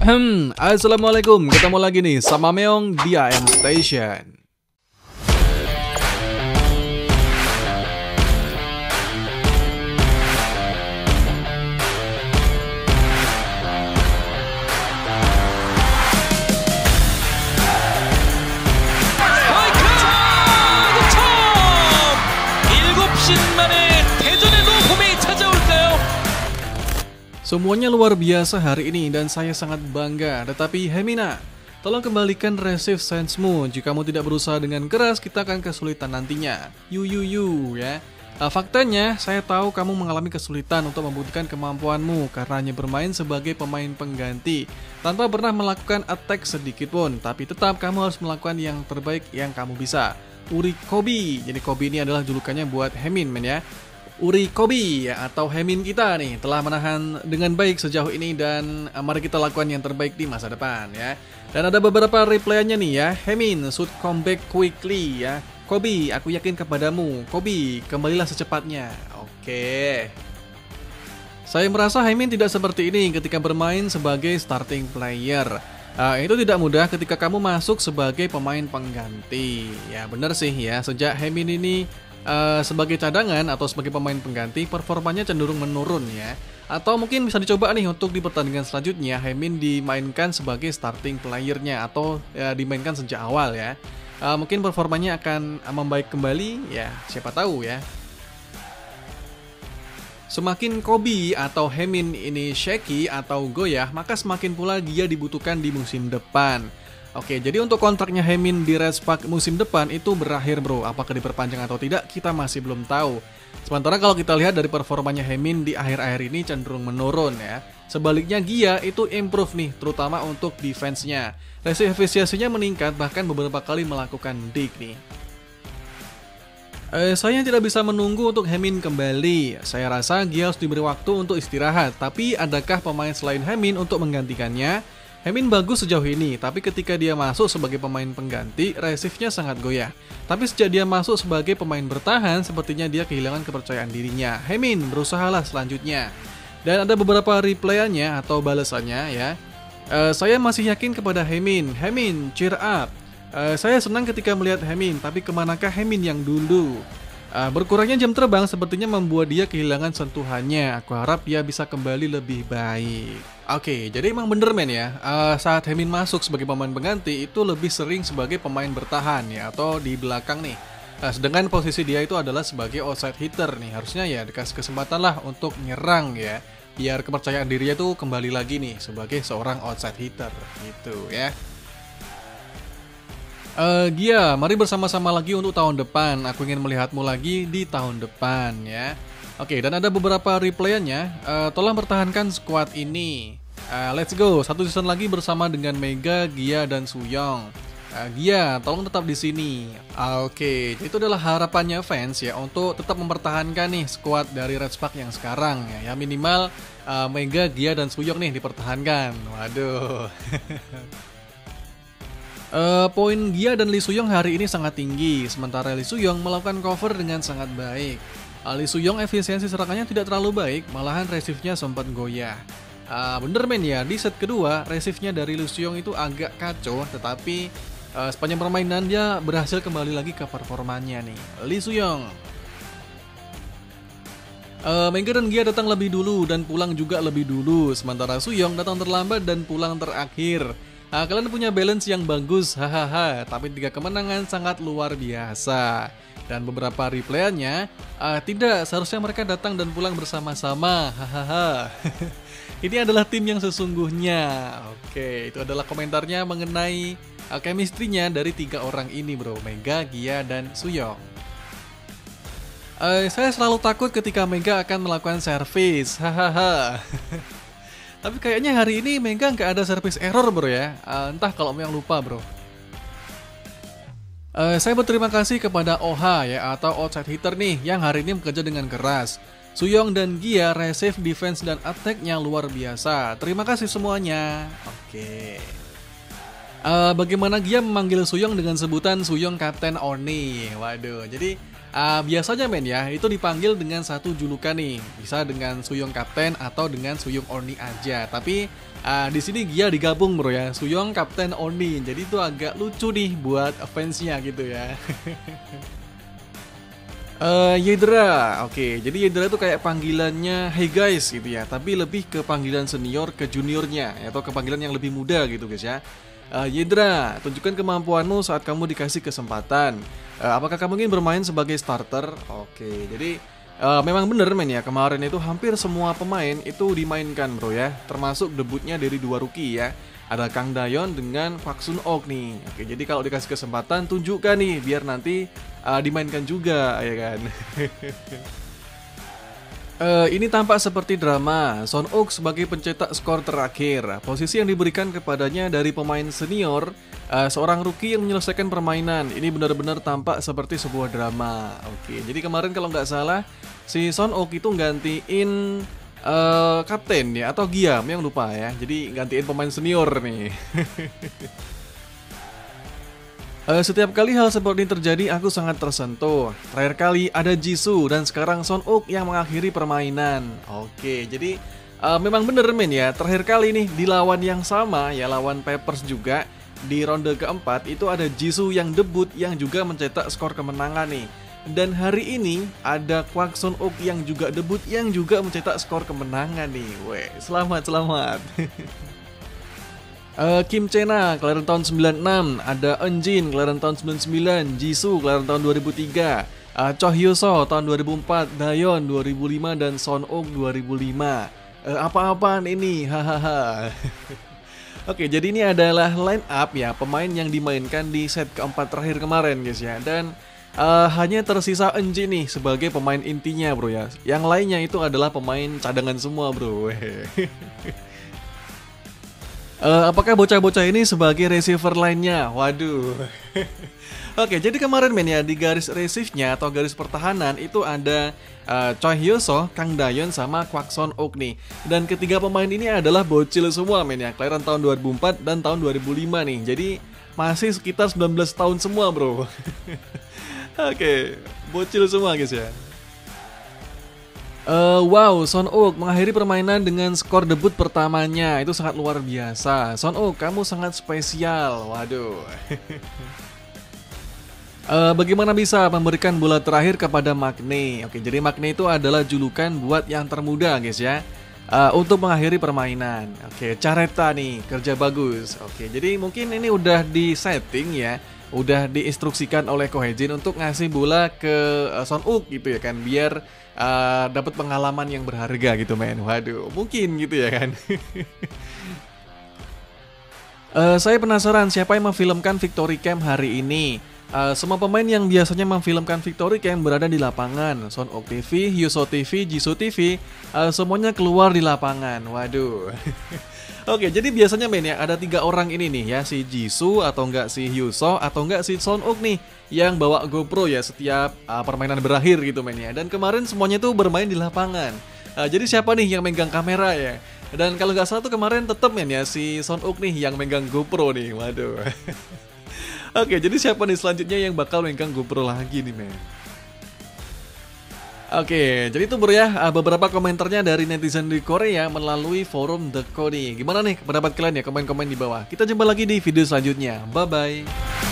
Assalamualaikum, ketemu lagi nih sama Meong di AM Station. Semuanya luar biasa hari ini dan saya sangat bangga. Tetapi Hemina, tolong kembalikan receive sense-mu. Jika kamu tidak berusaha dengan keras, kita akan kesulitan nantinya. Yu ya. Faktanya, saya tahu kamu mengalami kesulitan untuk membuktikan kemampuanmu karena hanya bermain sebagai pemain pengganti tanpa pernah melakukan attack sedikit pun. Tapi tetap kamu harus melakukan yang terbaik yang kamu bisa. Uri Kobi. Jadi Kobi ini adalah julukannya buat Hemin, men ya. Uri Kobi ya, atau Hemin kita nih telah menahan dengan baik sejauh ini dan mari kita lakukan yang terbaik di masa depan ya. Dan ada beberapa replay-nya nih ya. Hemin should come back quickly ya. Kobi, aku yakin kepadamu. Kobi, kembalilah secepatnya. Oke. Saya merasa Hemin tidak seperti ini ketika bermain sebagai starting player. Itu tidak mudah ketika kamu masuk sebagai pemain pengganti. Ya benar sih ya, sejak Hemin ini sebagai cadangan atau sebagai pemain pengganti, performanya cenderung menurun ya. Atau mungkin bisa dicoba nih untuk di pertandingan selanjutnya Hemin dimainkan sebagai starting playernya atau dimainkan sejak awal ya. Mungkin performanya akan membaik kembali ya, siapa tahu ya. Semakin Kobi atau Hemin ini shaky atau goyah, maka semakin pula dia dibutuhkan di musim depan. Oke, jadi untuk kontraknya Hemin di Red Spark musim depan itu berakhir bro. Apakah diperpanjang atau tidak, kita masih belum tahu. Sementara kalau kita lihat dari performanya Hemin di akhir-akhir ini cenderung menurun ya. Sebaliknya Gia itu improve nih, terutama untuk defense-nya. Receive efisiensinya meningkat, bahkan beberapa kali melakukan dig nih. Saya tidak bisa menunggu untuk Hemin kembali. Saya rasa Gia harus diberi waktu untuk istirahat. Tapi adakah pemain selain Hemin untuk menggantikannya? Hemin bagus sejauh ini, tapi ketika dia masuk sebagai pemain pengganti, receive-nya sangat goyah. Tapi sejak dia masuk sebagai pemain bertahan, sepertinya dia kehilangan kepercayaan dirinya. Hemin, berusahalah selanjutnya. Dan ada beberapa replay-nya atau balasannya ya. Saya masih yakin kepada Hemin. Hemin, cheer up. Saya senang ketika melihat Hemin, tapi kemanakah Hemin yang dulu? Berkurangnya jam terbang sepertinya membuat dia kehilangan sentuhannya. Aku harap dia bisa kembali lebih baik. Oke, jadi emang bener men ya, saat Hemin masuk sebagai pemain pengganti itu lebih sering sebagai pemain bertahan ya, atau di belakang nih. Sedangkan posisi dia itu adalah sebagai outside hitter nih. Harusnya ya dikasih kesempatan lah untuk nyerang ya, biar kepercayaan dirinya tuh kembali lagi nih sebagai seorang outside hitter gitu ya. Gia, mari bersama-sama lagi untuk tahun depan. Aku ingin melihatmu lagi di tahun depan ya. Oke, dan ada beberapa replay-nya. Tolong pertahankan squad ini. Let's go, satu season lagi bersama dengan Mega, Gia, dan Suyong. Gia, tolong tetap di sini. Oke, itu adalah harapannya fans ya untuk tetap mempertahankan nih squad dari Red Spark yang sekarang ya. Minimal Mega, Gia, dan Suyong nih dipertahankan. Waduh. Poin Gia dan Lee Suyong hari ini sangat tinggi, sementara Lee Suyong melakukan cover dengan sangat baik. Lee Suyong efisiensi serangannya tidak terlalu baik, malahan receive-nya sempat goyah. Bener men ya, di set kedua receive-nya dari Lee Suyong itu agak kacau, tetapi sepanjang permainan dia berhasil kembali lagi ke performanya nih. Lee Suyong. Mega dan Gia datang lebih dulu dan pulang juga lebih dulu, sementara Suyong datang terlambat dan pulang terakhir. Kalian punya balance yang bagus, hahaha, tapi 3 kemenangan sangat luar biasa. Dan beberapa replay-nya, tidak, seharusnya mereka datang dan pulang bersama-sama, hahaha. Ini adalah tim yang sesungguhnya. Oke, itu adalah komentarnya mengenai chemistry-nya dari 3 orang ini bro, Mega, Gia, dan Suyong. Saya selalu takut ketika Mega akan melakukan service, hahaha. Tapi kayaknya hari ini Mega nggak ada service error bro ya. Entah kalau yang lupa bro. Saya berterima kasih kepada OHA ya, atau outside hitter nih, yang hari ini bekerja dengan keras. Suyong dan Gia receive, defense, dan attack-nya luar biasa. Terima kasih semuanya. Oke. Bagaimana Gia memanggil Suyong dengan sebutan Suyong Kapten Oni. Waduh, jadi Biasanya men ya, itu dipanggil dengan satu julukan nih. Bisa dengan Suyong Kapten atau dengan Suyong Oni aja. Tapi di sini dia digabung bro ya, Suyong Kapten Oni. Jadi itu agak lucu nih buat fansnya gitu ya. Yedra, oke. Jadi Yedra itu kayak panggilannya hey guys gitu ya, tapi lebih ke panggilan senior ke juniornya atau ke panggilan yang lebih muda gitu guys ya. Yedra, tunjukkan kemampuanmu saat kamu dikasih kesempatan. Apakah kamu ingin bermain sebagai starter? Oke, jadi memang bener men ya, kemarin itu hampir semua pemain itu dimainkan bro ya, termasuk debutnya dari dua rookie ya. Ada Kang Dayon dengan Kwak Sun Ok nih. Oke, jadi kalau dikasih kesempatan tunjukkan nih biar nanti dimainkan juga ya kan. Ini tampak seperti drama. Son Ok sebagai pencetak skor terakhir. Posisi yang diberikan kepadanya dari pemain senior, seorang rookie yang menyelesaikan permainan. Ini benar-benar tampak seperti sebuah drama. Oke, jadi kemarin kalau nggak salah si Son Ok itu gantiin kapten ya atau Giam yang lupa ya. Jadi gantiin pemain senior nih. Setiap kali hal seperti ini terjadi aku sangat tersentuh. Terakhir kali ada Jisoo dan sekarang Son Ok yang mengakhiri permainan. Oke, jadi memang bener men ya. Terakhir kali nih di lawan yang sama ya, lawan Peppers juga. Di ronde keempat itu ada Jisoo yang debut yang juga mencetak skor kemenangan nih. Dan hari ini ada Kwak Sun Ok yang juga debut yang juga mencetak skor kemenangan nih. Weh, selamat. Kim Chena kelahiran tahun 96, ada Eunjin kelahiran tahun 99, Jisoo kelahiran tahun 2003, Cho Hyo-seo tahun 2004, Dayon 2005 dan Son Ok 2005. Apa-apaan ini? Hahaha. Oke, jadi ini adalah line up ya pemain yang dimainkan di set keempat terakhir kemarin guys ya. Dan hanya tersisa Eunjin nih sebagai pemain intinya bro ya. Yang lainnya itu adalah pemain cadangan semua bro. Apakah bocah-bocah ini sebagai receiver lainnya? Waduh. Oke, jadi kemarin men ya di garis receive-nya atau garis pertahanan itu ada Cho Hyo-seo, Kang Dayon sama Kwak Sun Ok nih. Dan ketiga pemain ini adalah bocil semua men ya, kelahiran tahun 2004 dan tahun 2005 nih. Jadi masih sekitar 19 tahun semua bro. Oke, bocil semua guys ya. Wow, Son Ok mengakhiri permainan dengan skor debut pertamanya. Itu sangat luar biasa. Son Ok, kamu sangat spesial. Waduh. Bagaimana bisa memberikan bola terakhir kepada Magne? Oke, jadi Magne itu adalah julukan buat yang termuda guys ya. Untuk mengakhiri permainan. Oke, Careta nih, kerja bagus. Oke, jadi mungkin ini udah di setting ya. Udah diinstruksikan oleh Ko Hae-jin untuk ngasih bola ke Son Ok gitu ya kan, biar dapat pengalaman yang berharga gitu men. Waduh, mungkin gitu ya kan. Saya penasaran siapa yang memfilmkan Victory Camp hari ini. Semua pemain yang biasanya memfilmkan Victory Camp berada di lapangan. Son Ok TV, Hyuso TV, Jisoo TV, semuanya keluar di lapangan. Waduh. Oke, jadi biasanya men ya ada 3 orang ini nih ya, si Jisoo atau enggak si Hyuso atau enggak si Son Ok nih yang bawa GoPro ya setiap permainan berakhir gitu men ya. Dan kemarin semuanya tuh bermain di lapangan. Jadi siapa nih yang megang kamera ya? Dan kalau nggak salah tuh kemarin tetep men ya si Son Ok nih yang megang GoPro nih. Waduh. Oke, jadi siapa nih selanjutnya yang bakal megang GoPro lagi nih men? Oke, jadi itu bro ya beberapa komentarnya dari netizen di Korea melalui forum The Kodi. Gimana nih pendapat kalian ya, komen-komen di bawah. Kita jumpa lagi di video selanjutnya. Bye-bye.